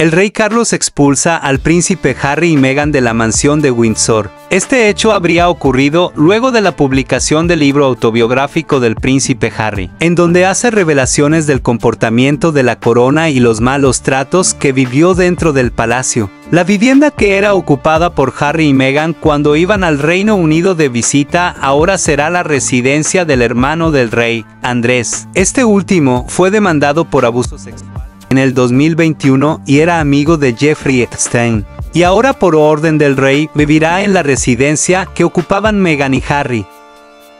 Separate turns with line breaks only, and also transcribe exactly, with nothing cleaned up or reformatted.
El rey Carlos expulsa al príncipe Harry y Meghan de la mansión de Windsor. Este hecho habría ocurrido luego de la publicación del libro autobiográfico del príncipe Harry, en donde hace revelaciones del comportamiento de la corona y los malos tratos que vivió dentro del palacio. La vivienda que era ocupada por Harry y Meghan cuando iban al Reino Unido de visita ahora será la residencia del hermano del rey, Andrés. Este último fue demandado por abuso sexual en el dos mil veintiuno y era amigo de Jeffrey Epstein. Y ahora por orden del rey vivirá en la residencia que ocupaban Meghan y Harry.